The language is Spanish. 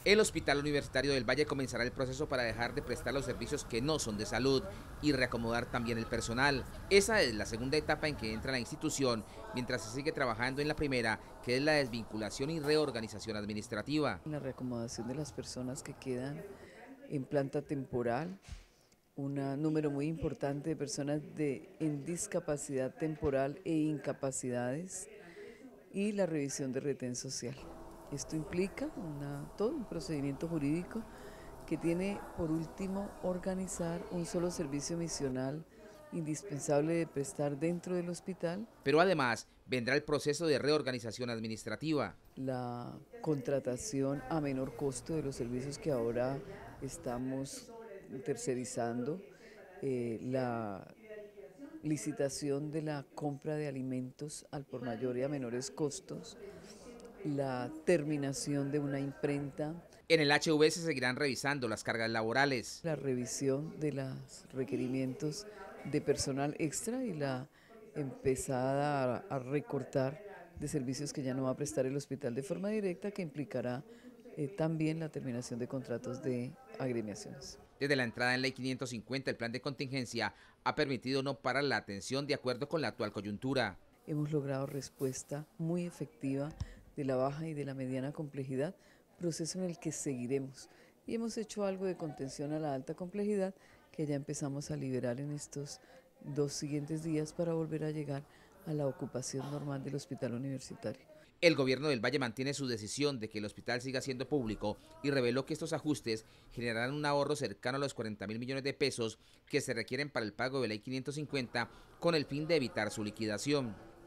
El Hospital Universitario del Valle comenzará el proceso para dejar de prestar los servicios que no son de salud y reacomodar también el personal. Esa es la segunda etapa en que entra la institución, mientras se sigue trabajando en la primera, que es la desvinculación y reorganización administrativa. La reacomodación de las personas que quedan en planta temporal, un número muy importante de personas en discapacidad temporal e incapacidades y la revisión de retén social. Esto implica todo un procedimiento jurídico que tiene por último organizar un solo servicio misional indispensable de prestar dentro del hospital. Pero además vendrá el proceso de reorganización administrativa. La contratación a menor costo de los servicios que ahora estamos tercerizando, la licitación de la compra de alimentos al por mayor y a menores costos, la terminación de una imprenta, En el HV se seguirán revisando las cargas laborales. la revisión de los requerimientos de personal extra y la empezada a recortar de servicios que ya no va a prestar el hospital de forma directa, que implicará también la terminación de contratos de agremiaciones. Desde la entrada en Ley 550, el plan de contingencia ha permitido no parar la atención de acuerdo con la actual coyuntura. Hemos logrado respuesta muy efectiva de la baja y de la mediana complejidad, proceso en el que seguiremos. Y hemos hecho algo de contención a la alta complejidad que ya empezamos a liberar en estos 2 siguientes días para volver a llegar a la ocupación normal del hospital universitario. El gobierno del Valle mantiene su decisión de que el hospital siga siendo público y reveló que estos ajustes generarán un ahorro cercano a los 40.000 millones de pesos que se requieren para el pago de Ley 550 con el fin de evitar su liquidación.